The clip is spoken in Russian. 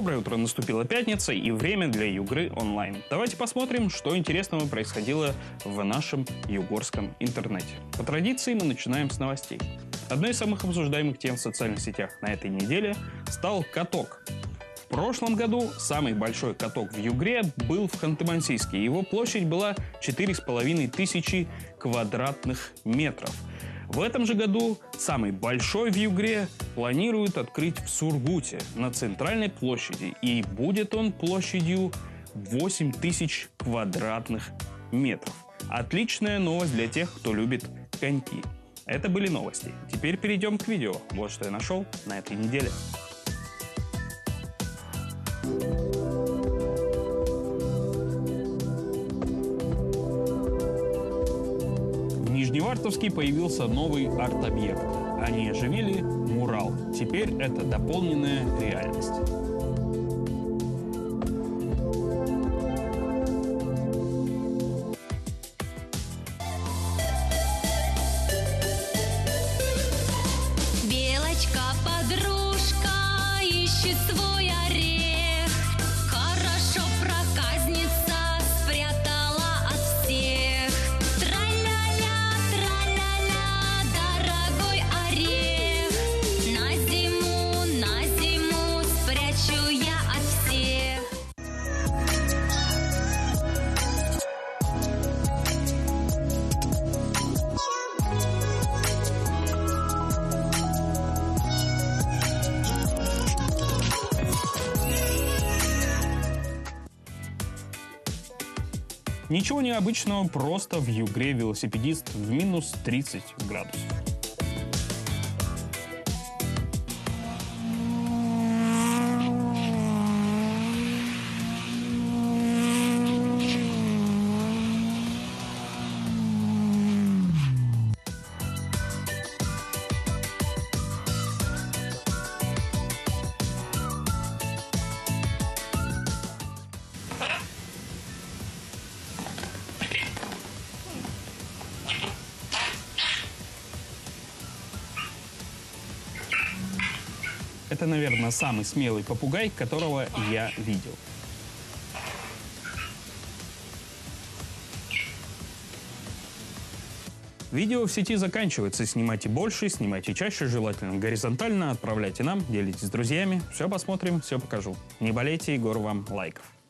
Доброе утро, наступила пятница и время для Югры онлайн. Давайте посмотрим, что интересного происходило в нашем югорском интернете. По традиции мы начинаем с новостей. Одной из самых обсуждаемых тем в социальных сетях на этой неделе стал каток. В прошлом году самый большой каток в Югре был в Ханты-Мансийске. Его площадь была 4500 квадратных метров. В этом же году самый большой в Югре планируют открыть в Сургуте на центральной площади. И будет он площадью 8000 квадратных метров. Отличная новость для тех, кто любит коньки. Это были новости. Теперь перейдем к видео. Вот что я нашел на этой неделе. В Нижневартовске появился новый арт-объект. Они оживили мурал. Теперь это дополненная реальность. Белочка-подружка ищет свой орех. Хорошо проказница спрятала от всех. Тра-ля-ля, дорогой орех. На зиму спрячу я от всех. Ничего необычного, просто в Югре велосипедист в минус 30 градусов. Это, наверное, самый смелый попугай, которого я видел. Видео в сети заканчивается. Снимайте больше, снимайте чаще, желательно горизонтально. Отправляйте нам, делитесь с друзьями. Все посмотрим, все покажу. Не болейте, Егор вам лайков.